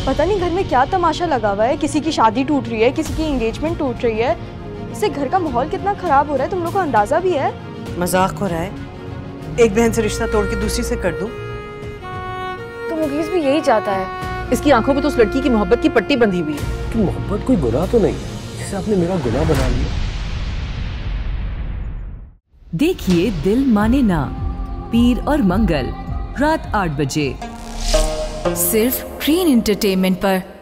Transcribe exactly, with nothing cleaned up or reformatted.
पता नहीं घर में क्या तमाशा लगा हुआ है, किसी की शादी टूट रही है, किसी की एंगेजमेंट टूट रही है। इससे घर का माहौल कितना खराब हो रहा है, तुम लोग को अंदाजा भी है? मजाक हो रहा है? एक बहन से रिश्ता तोड़ के दूसरी से कर दूं? तो मुगीज भी यही चाहता है। इसकी आंखों में तो उस लड़की की मोहब्बत की पट्टी बंधी हुई है। कि मोहब्बत कोई गुनाह तो नहीं जिसे आपने मेरा गुनाह बना लिया। देखिए दिल माने ना, पीर और मंगल रात आठ बजे सिर्फ ग्रीन एंटरटेनमेंट पर।